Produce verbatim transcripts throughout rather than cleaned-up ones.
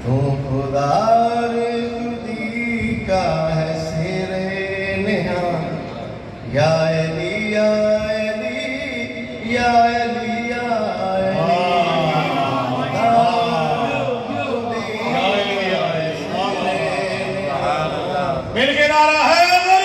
तू खुदार खुदी का है सिरे नेहा या अली या अली या अली या मिल के नारा है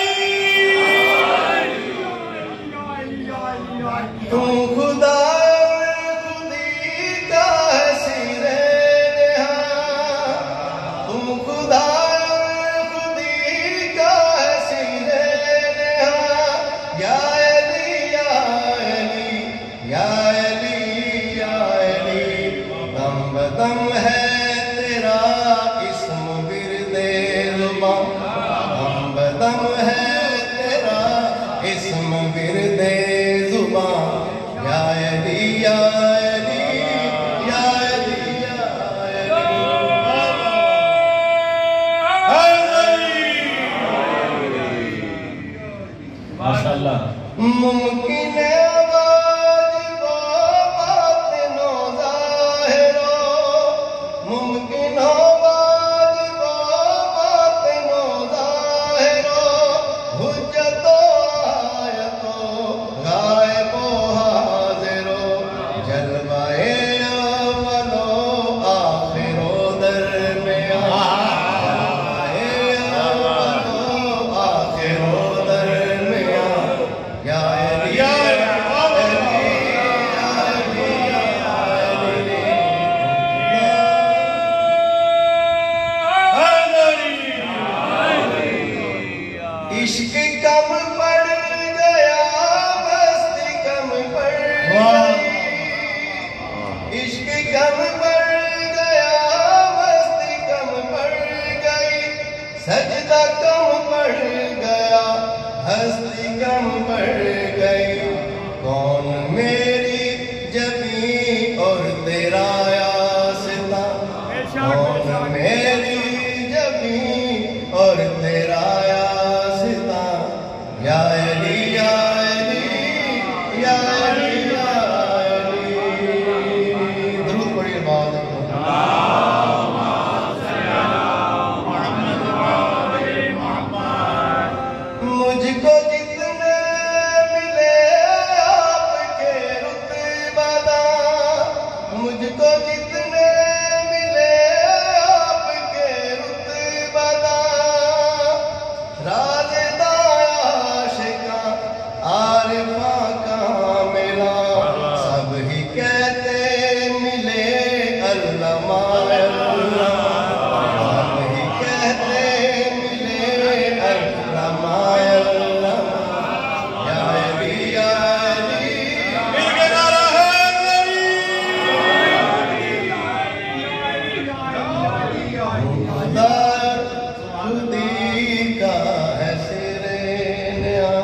तू खुदा खुदी का है सिरे नेहा तू खुदा खुदी का है सिरे नेहा या अली या अली या अली या अली दम बदम है तेरा इस्म विरदे ज़ुबान दम बदम है तेरा इस्म विरदे ज़ुबान या अली या अली या अली या अली माशाअल्लाह। मुमकिन है आवाज वो बात नो ज़ाहिरो मुमकिन हो आवाज वो बात नो ज़ाहिरो हुज्जतो आयतो गायबो हाज़िरो जलवाए अव्वलो आखिरो दरमियान जलवाए अव्वलो आखिरो दरमियान या अली या अली या अली या अली इश्क कम पड़ गया मस्ती कम पड़ गई इश्क कम पड़ गया मस्ती कम पड़ गई सजदा कम पड़ गया हस्ती कम पड़ गई कौन मेरी जबी और तेरा यासिता कौन मेरी जबी और तेरा यासिता या अली या अली या अली या अली दरूद पढ़िए बाद मुझको जितने मिले आपके रुतबा मुझको जितने मिले आपके रुतबा राज़दा आशिका आरिफा का मिला सब ही कहते मिले अल्लामा अल्लाह सब ही कहते मिले अल्लामा अल्लाह या अली या अली मिल के नारा है खुदा खुदी का है सिरे नेहा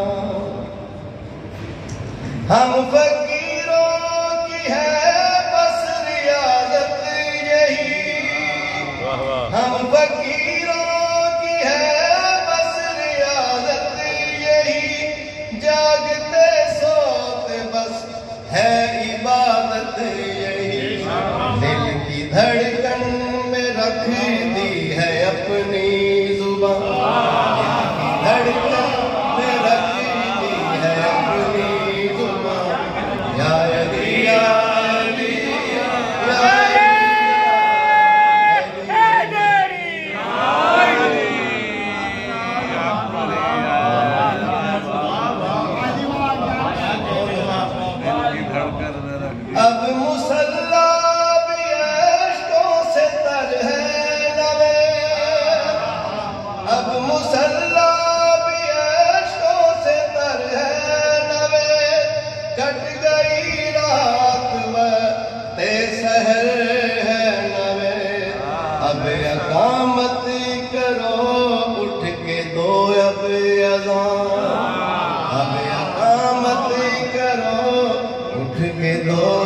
हम फकीरों की है बस रियाजत यही हम फकीरों की है बस रियाजत यही जागते सोते बस है इबादत यही दिल की धड़कन में रख दी है अपनी जुबान दिल की धड़कन में रख दी है अपनी जुबान या अली या अली या अब मुसल्ला भी अश्कों से तर है नवे अब मुसल्ला भी अश्कों से तर है नवे कट गई रात व ते सहर है नवे अब अकामत करो उठ के दो अब अज़ान अब अकामत करो उठ के दो